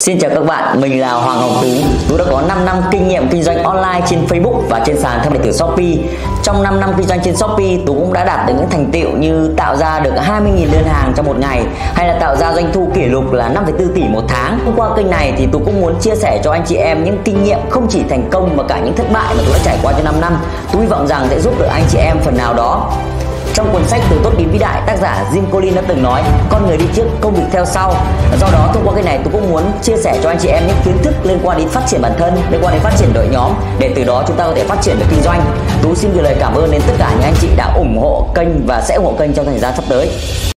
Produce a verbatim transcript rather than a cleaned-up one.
Xin chào các bạn, mình là Hoàng Ngọc Tú. Tú đã có năm năm kinh nghiệm kinh doanh online trên Facebook và trên sàn thương mại điện tử Shopee. Trong năm năm kinh doanh trên Shopee, Tú cũng đã đạt được những thành tựu như tạo ra được hai mươi nghìn đơn hàng trong một ngày, hay là tạo ra doanh thu kỷ lục là năm phẩy bốn tỷ một tháng. Qua kênh này thì Tú cũng muốn chia sẻ cho anh chị em những kinh nghiệm không chỉ thành công mà cả những thất bại mà Tú đã trải qua trong năm năm. Tú hy vọng rằng sẽ giúp được anh chị em phần nào đó. Trong cuốn sách Từ tốt đến vĩ đại, tác giả Jim Collins đã từng nói con người đi trước, công việc theo sau. Do đó thông qua cái này tôi cũng muốn chia sẻ cho anh chị em những kiến thức liên quan đến phát triển bản thân, liên quan đến phát triển đội nhóm, để từ đó chúng ta có thể phát triển được kinh doanh. Tú xin gửi lời cảm ơn đến tất cả những anh chị đã ủng hộ kênh và sẽ ủng hộ kênh trong thời gian sắp tới.